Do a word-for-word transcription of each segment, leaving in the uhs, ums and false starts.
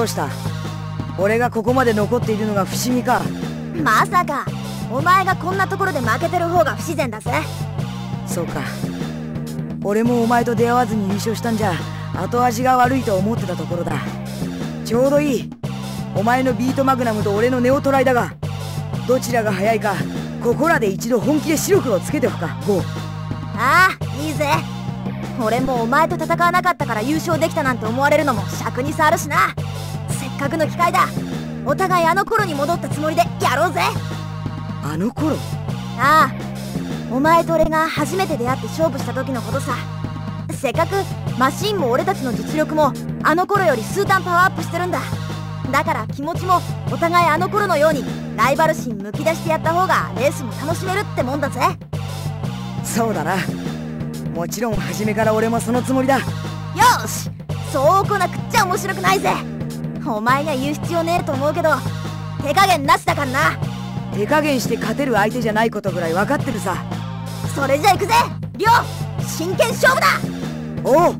した？俺がここまで残っているのが不思議か？ まさかお前がこんなところで負けてる方が不自然だぜ。 そうか。俺もお前と出会わずに優勝したんじゃ後味が悪いと思ってたところだ。ちょうどいい。お前のビートマグナムと俺のネオトライだが、どちらが早いかここらで一度本気で白黒をつけておくか。ゴー。 ああ、いいぜ。俺もお前と戦わなかったから優勝できたなんて思われるのも尺に触るしな。せっかくの機会だ。お互いあの頃に戻ったつもりでやろうぜ。 あの頃？ ああ、お前と俺が初めて出会って勝負した時のことさ。せっかくマシンも俺たちの実力もあの頃より数段パワーアップしてるんだ。だから気持ちもお互いあの頃のようにライバル心むき出してやった方がレースも楽しめるってもんだぜ。 そうだな。もちろん初めから俺もそのつもりだ。よし、そうこなくっちゃ面白くないぜ。お前には言う必要ねえと思うけど手加減なしだからな。 手加減して勝てる相手じゃないことぐらい分かってるさ。 それじゃ行くぜリョウ、真剣勝負だ。 おう。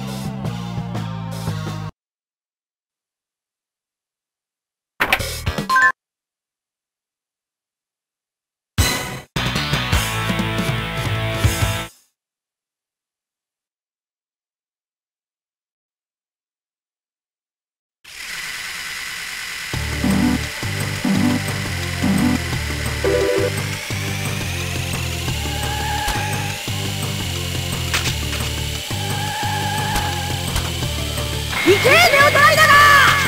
いけー、ネオトライだが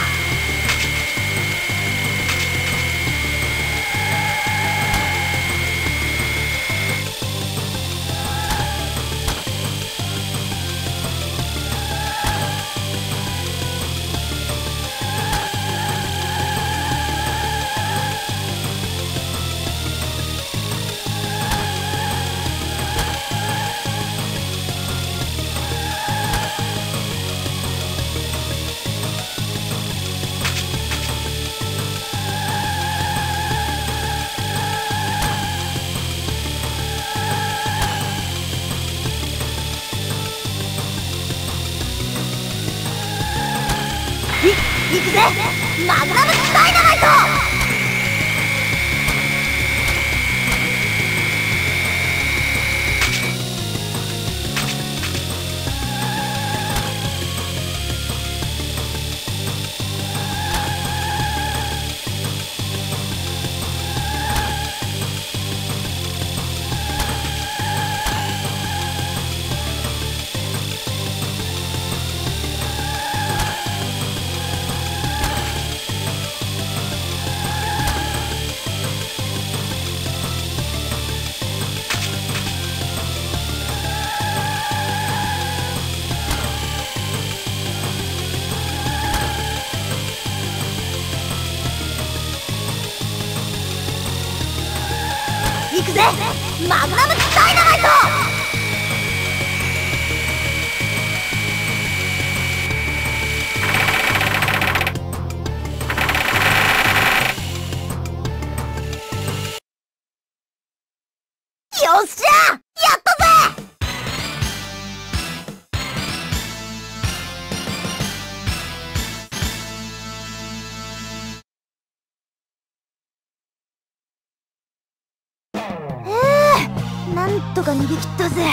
行くぜマグナムダイナマイト。行くぜマグナムダイナマイト。よっしゃ、やったぜ。なんとか逃げ切ったぜ。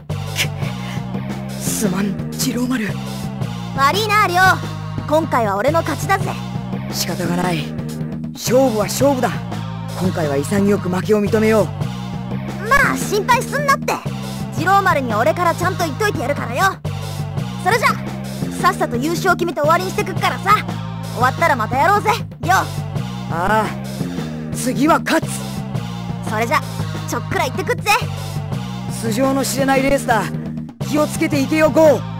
すまん、次郎丸。 悪いなリョウ、今回は俺の勝ちだぜ。 仕方がない。勝負は勝負だ。今回は潔く負けを認めよう。 まあ心配すんなって。次郎丸には俺からちゃんと言っといてやるからよ。それじゃさっさと優勝決めて終わりにしてくっからさ。終わったらまたやろうぜリョウ。 ああ、次は勝つ。 それじゃちょっくら行ってくっぜ。 素性の知れないレースだ。気をつけていけよゴー。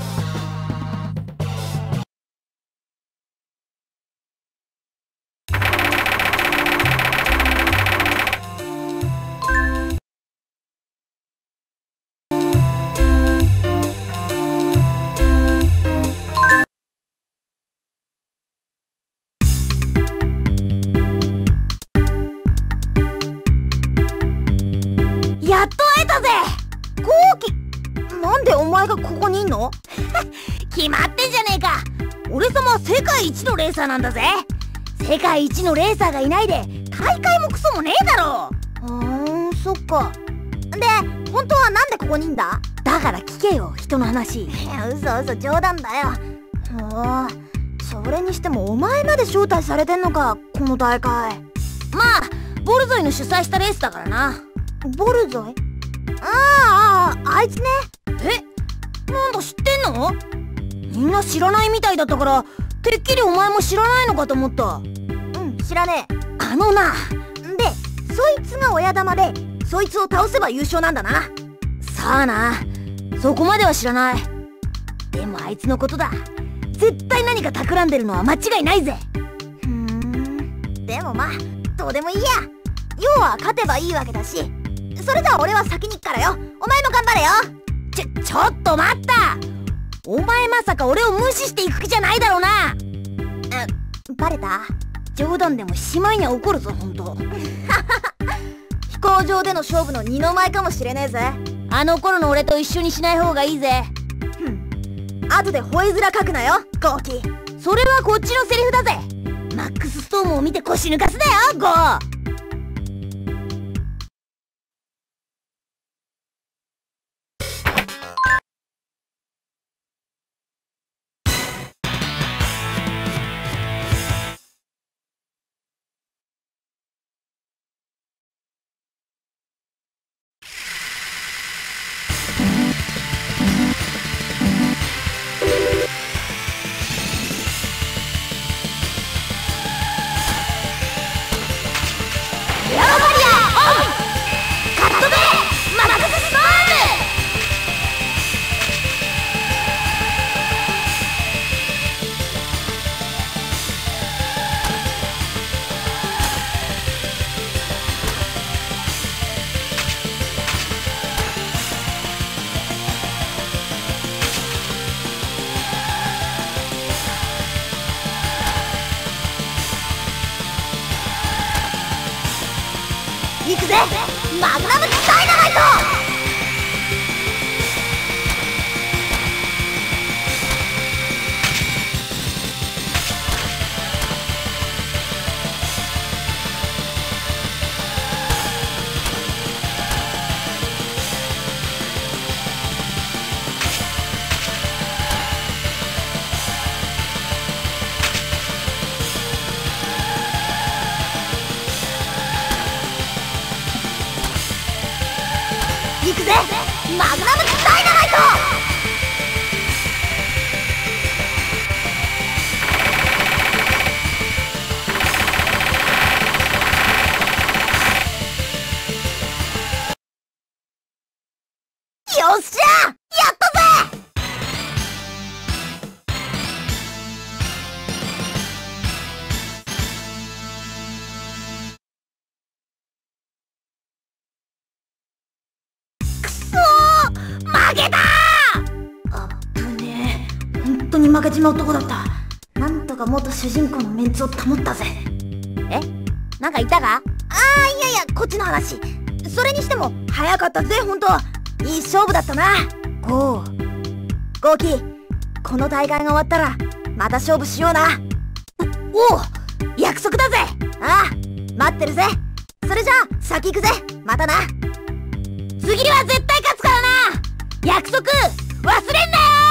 やっと会えたぜコウキ。なんでお前がここにいんの？決まってんじゃねえか。 俺様は世界一のレーサーなんだぜ。世界一のレーサーがいないで大会もクソもねえだろ。ふーん、そっか。で、本当はなんでここにいんだ？だから聞けよ、人の話。いや、嘘嘘、冗談だよ。おー、それにしてもお前まで招待されてんのか、この大会。まあボルゾイの主催したレースだからな。ボルゾイ？ああ、あいつね。え、なんだ知ってんの？みんな知らないみたいだったから、てっきりお前も知らないのかと思った。うん、知らねえ。あのな。で、そいつが親玉で、そいつを倒せば優勝なんだな。さあな、そこまでは知らない。でもあいつのことだ。絶対何か企んでるのは間違いないぜ。ふーん、でもまあどうでもいいや。要は勝てばいいわけだし。それじゃあ俺は先に行くからよ。お前も頑張れよ。ちょちょっと待った。お前まさか俺を無視していく気じゃないだろうな。うバレた？冗談でもしまいには怒るぞ、ほんと。飛行場での勝負の二の舞かもしれねえぜ。あの頃の俺と一緒にしない方がいいぜ。ふん、後で吠え面書くなよ、ゴーキ。それはこっちのセリフだぜ。マックスストームを見て腰抜かすだよ、ゴー。行くぜ、マグナムダイナマイト。行くぜ、マグナムダイナマイト。よっしゃ、やったぜ。負けたー。あぶねえ、本当に負けちまうとこだった。なんとか元主人公のメンツを保ったぜ。え、なんか言ったか？ああ、いやいや、こっちの話。それにしても早かったぜ、ほんと。いい勝負だったな。ゴーゴーキー、この大会が終わったらまた勝負しような。おお、約束だぜ。ああ、待ってるぜ。それじゃあ先行くぜ、またな。次は絶対勝つからな。約束忘れんなよ。